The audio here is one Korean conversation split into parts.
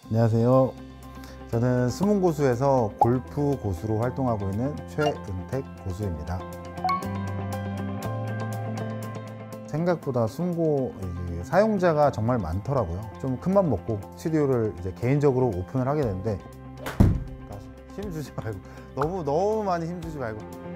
안녕하세요. 저는 수문고수에서 골프 고수로 활동하고 있는 최은택 고수입니다. 생각보다 숨고 사용자가 정말 많더라고요. 좀 큰맘 먹고 스튜디오를 이제 개인적으로 오픈을 하게 됐는데, 힘주지 말고, 너무 많이 힘주지 말고.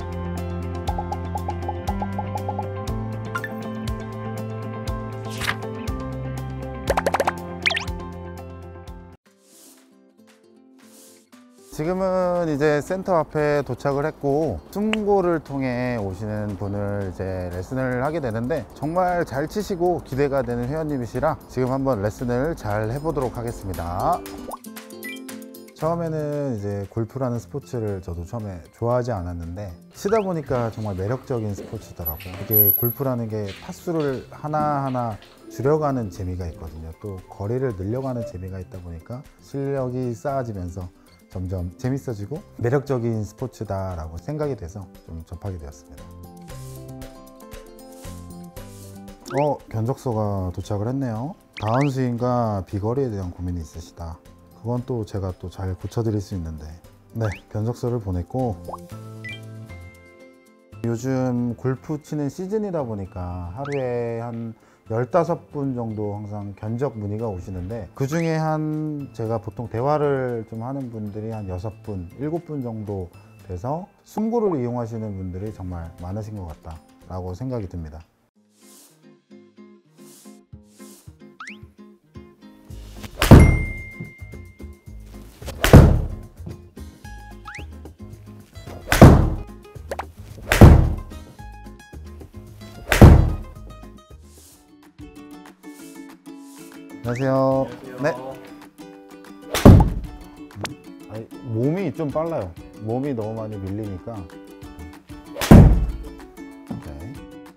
지금은 이제 센터 앞에 도착을 했고, 숨고를 통해 오시는 분을 이제 레슨을 하게 되는데, 정말 잘 치시고 기대가 되는 회원님이시라 지금 한번 레슨을 잘 해보도록 하겠습니다. 처음에는 이제 골프라는 스포츠를 저도 처음에 좋아하지 않았는데, 치다 보니까 정말 매력적인 스포츠더라고요. 이게 골프라는 게 타수를 하나하나 줄여가는 재미가 있거든요. 또 거리를 늘려가는 재미가 있다 보니까 실력이 쌓아지면서 점점 재밌어지고 매력적인 스포츠다라고 생각이 돼서 좀 접하게 되었습니다. 견적서가 도착을 했네요. 다운스윙과 비거리에 대한 고민이 있으시다. 그건 또 제가 또 잘 고쳐드릴 수 있는데, 네, 견적서를 보냈고, 요즘 골프 치는 시즌이다 보니까 하루에 한 15분 정도 항상 견적 문의가 오시는데, 그 중에 제가 보통 대화를 좀 하는 분들이 한 6분, 7분 정도 돼서 숨고를 이용하시는 분들이 정말 많으신 것 같다라고 생각이 듭니다. 안녕하세요. 네. 아니, 몸이 좀 빨라요. 몸이 너무 많이 밀리니까. 오케이.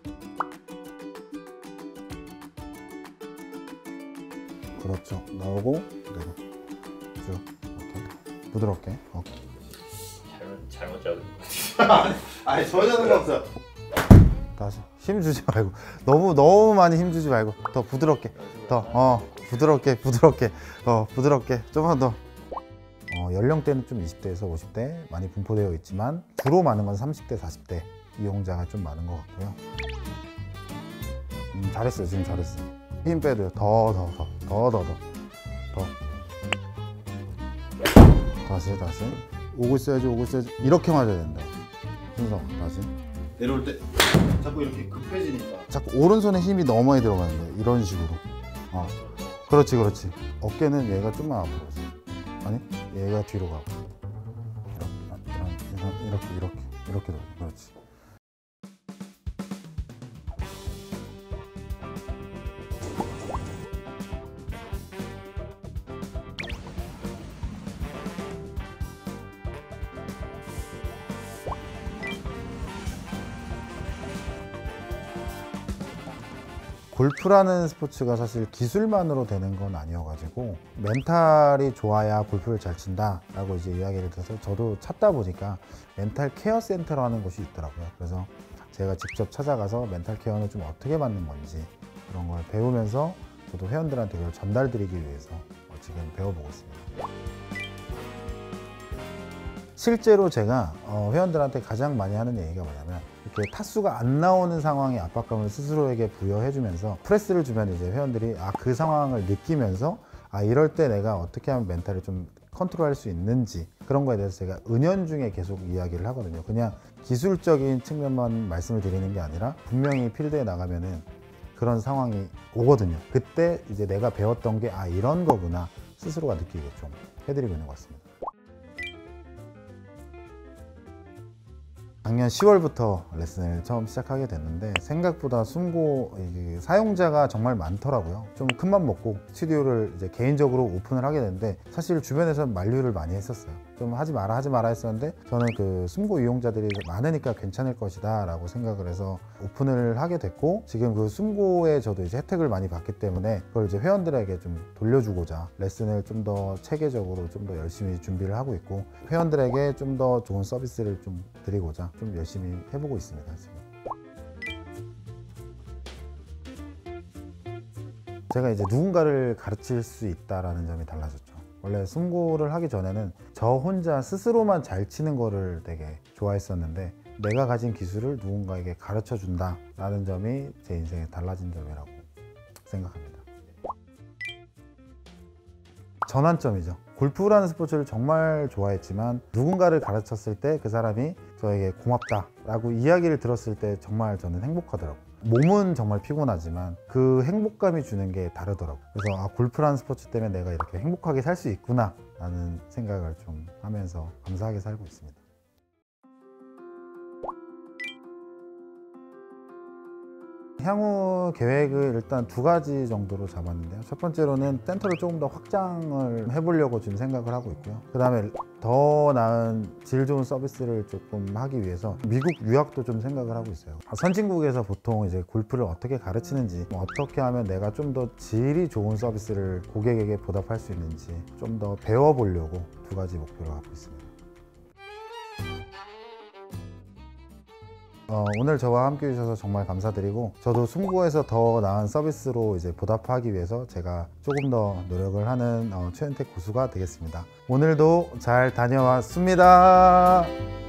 그렇죠. 나오고 그대로 쭉 이렇게 부드럽게. 오케이. 잘못 잡은 것 같아요. 아니, 전혀 상관없어요. 다시 힘 주지 말고, 너무 많이 힘 주지 말고, 더 부드럽게, 더 부드럽게 좀만 더. 연령대는 좀 20대에서 50대 많이 분포되어 있지만, 주로 많은 건 30대 40대 이용자가 좀 많은 것 같고요. 잘했어요. 지금 잘했어. 힘 빼도요. 더 다시 오고 있어야지. 이렇게 맞아야 된다. 순서 다시 내려올 때 자꾸 이렇게 급해지니까 자꾸 오른손에 힘이 너무 많이 들어가는 거예요. 이런 식으로. 그렇지. 어깨는 얘가 좀만 앞으로 오세요. 아니, 얘가 뒤로 가고. 이렇게 돌려. 그렇지. 골프라는 스포츠가 사실 기술만으로 되는 건 아니어가지고, 멘탈이 좋아야 골프를 잘 친다 라고 이제 이야기를 들어서 저도 찾다 보니까 멘탈 케어 센터라는 곳이 있더라고요. 그래서 제가 직접 찾아가서 멘탈 케어는 좀 어떻게 받는 건지 그런 걸 배우면서 저도 회원들한테 그걸 전달드리기 위해서 지금 배워보고 있습니다. 실제로 제가 회원들한테 가장 많이 하는 얘기가 뭐냐면, 이렇게 타수가 안 나오는 상황의 압박감을 스스로에게 부여해주면서 프레스를 주면 이제 회원들이 그 상황을 느끼면서 이럴 때 내가 어떻게 하면 멘탈을 좀 컨트롤할 수 있는지, 그런 거에 대해서 제가 은연중에 계속 이야기를 하거든요. 그냥 기술적인 측면만 말씀을 드리는 게 아니라 분명히 필드에 나가면은 그런 상황이 오거든요. 그때 이제 내가 배웠던 게 이런 거구나 스스로가 느끼게 좀 해드리고 있는 것 같습니다. 작년 10월부터 레슨을 처음 시작하게 됐는데, 생각보다 숨고 사용자가 정말 많더라고요. 좀 큰맘 먹고 스튜디오를 이제 개인적으로 오픈을 하게 됐는데, 사실 주변에서 만류를 많이 했었어요. 좀 하지 마라 했었는데, 저는 그 숨고 이용자들이 많으니까 괜찮을 것이다 라고 생각을 해서 오픈을 하게 됐고, 지금 그 숨고에 저도 이제 혜택을 많이 받기 때문에 그걸 이제 회원들에게 좀 돌려주고자 레슨을 좀 더 체계적으로 좀 더 열심히 준비를 하고 있고, 회원들에게 좀 더 좋은 서비스를 좀 드리고자 좀 열심히 해보고 있습니다. 지금. 제가 이제 누군가를 가르칠 수 있다라는 점이 달라졌죠. 원래 승고를 하기 전에는 저 혼자 스스로만 잘 치는 거를 되게 좋아했었는데 내가 가진 기술을 누군가에게 가르쳐 준다라는 점이 제 인생에 달라진 점이라고 생각합니다. 전환점이죠. 골프라는 스포츠를 정말 좋아했지만 누군가를 가르쳤을 때 그 사람이 저에게 고맙다라고 이야기를 들었을 때 정말 저는 행복하더라고요. 몸은 정말 피곤하지만 그 행복감이 주는 게 다르더라고요. 그래서 아, 골프라는 스포츠 때문에 내가 이렇게 행복하게 살 수 있구나 라는 생각을 좀 하면서 감사하게 살고 있습니다. 향후 계획을 일단 2가지 정도로 잡았는데요. 첫 번째로는 센터를 조금 더 확장을 해보려고 지금 생각을 하고 있고요. 그 다음에 더 나은 질 좋은 서비스를 조금 하기 위해서 미국 유학도 좀 생각을 하고 있어요. 선진국에서 보통 이제 골프를 어떻게 가르치는지, 어떻게 하면 내가 좀 더 질이 좋은 서비스를 고객에게 보답할 수 있는지 좀 더 배워보려고 2가지 목표를 갖고 있습니다. 오늘 저와 함께 해주셔서 정말 감사드리고, 저도 승고에서 더 나은 서비스로 이제 보답하기 위해서 제가 조금 더 노력을 하는 최은택 고수가 되겠습니다. 오늘도 잘 다녀왔습니다.